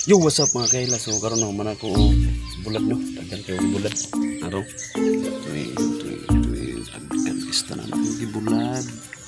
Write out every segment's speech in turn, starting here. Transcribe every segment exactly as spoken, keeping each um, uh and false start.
Yo, what's up mga kaila? So karon no man ako og bulad no. Daghan kayo og bulad. Araw. Tuwi tuwi tuwi daghan ista na ako gi bulad.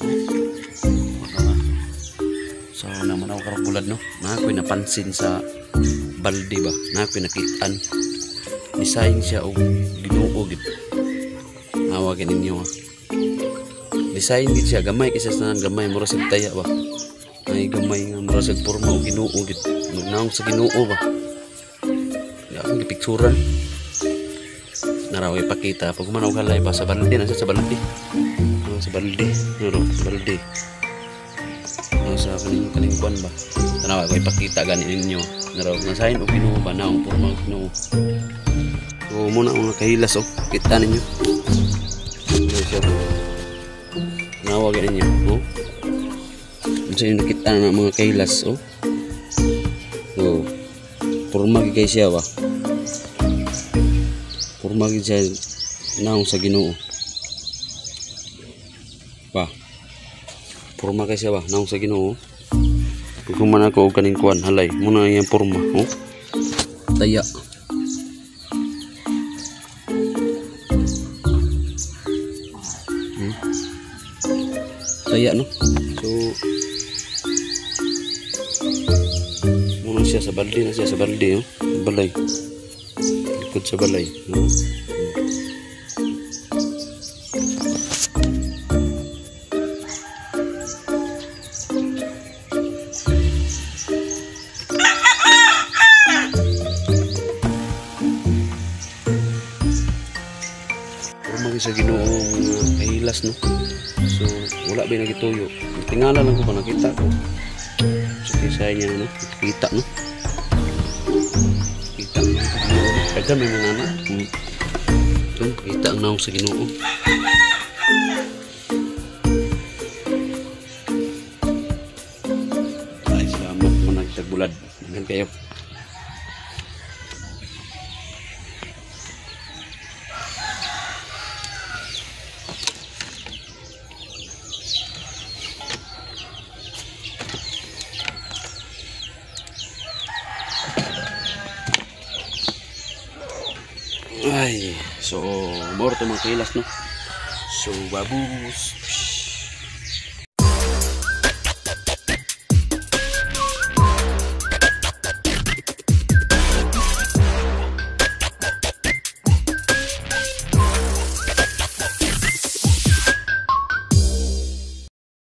So naman ako karong bulad no. Na ako napansin sa balde ba. Na ako nakitaan. Design siya og Ginoo gid. Nawagin ninyo ha. Design gid siya gamay kasi sa gamay mura sa taya ba. Ay gamay nga mura sa porma og Ginoo gid. Magnaong sa Ginoo ba. Ya akong gipikturan. Naraway pakita pag manaw halay ba sa balde na sa balde. No, sa balde, no, sa balde. No, sa kaning kalingkuan ba. Tanawa ko ipakita gani ninyo. Naraw na sign og Ginoo ba naong porma og Ginoo. So muna mga kahilas oh, kita ninyo. So, nawagin ninyo, oh. So yung nakita na mga kahilas oh. Oh, porma gid siya ba? Porma gid siya naong sa Ginoo. Ba. Porma kay siya ba naong sa Ginoo. Kung man ako og kaning kuan halay, muna yang porma, oh. Taya. Hmm. Taya no. So siya sa balde na siya sa balde oh. Balay likod sa balay no? Puro sa Ginoo mga kahilas no. So wala ba nagituyo tingala lang ko pa nakita ko so kisa niya no kita no kita kadang may mga anak hmm. Ito, kita ang naong sa Ginoo. Ay salamat managtagbulad dengan kayo. Ay, so more to mga kilas no. So babus.